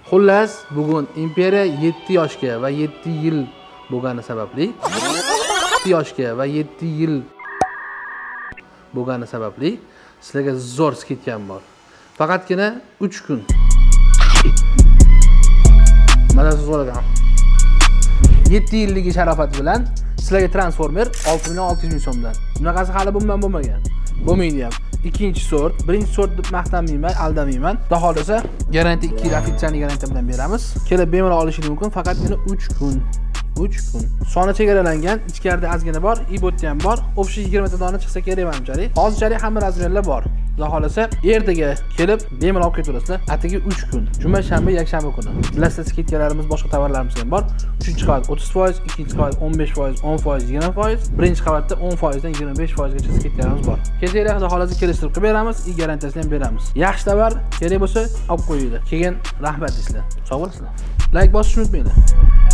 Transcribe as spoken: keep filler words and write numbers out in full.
Xullas, bugun Imperiya yetti yoshga va yetti yil bo'lgani sababli yetti yoshga va yetti yil bo'lgani sababli sizlarga zo'r skidkam bor. Faqatgina uch kun. Mana siz so'ragan. yetti yilligi sharofat bilan sizlarga Transformer olti million olti yuz ming so'mdan. Bunaqasi hali bundan bo'lmagan. Bo'lmaydi ham. Ikkinchi sort, birinchi sort deb maqtanmayman, aldamayman. Xudo xolasa, garantiya ikki yil ofitsial garantiya bilan beramiz. Kelib bemalol olishingiz mumkin, faqatgina uch kun. uch kun. Soni chegaralangan, ichkarida ozgina bor, ibotda ham bor. O'sha yigirma ta dona chiqsa kerak menimchalik. Hozirchalik hamma razmerlar bor. Xudo xolasa, ertaga kelib bemalol olib ketaverasizlar. Atigi uch kun. Juma, shanba, yakshanba kuni. Bilasizlar, skidkalarimiz, boshqa tovarlarimiz ham bor. uchinchi qavat o'ttiz foiz, ikkinchi qavat o'n besh foiz, o'n foiz, yigirma foiz, birinchi qavatda o'n foiz dan yigirma besh foiz gacha skidkalarimiz bor. Kelsanglar, xudo xolasa kelishtirib qilib beramiz, i garantiyasini ham beramiz. Yaxshi tovar kerak bo'lsa, olib qo'yinglar. Keyin rahmat deysizlar. Sog' bo'lasizlar. Like bosishni unutmanglar.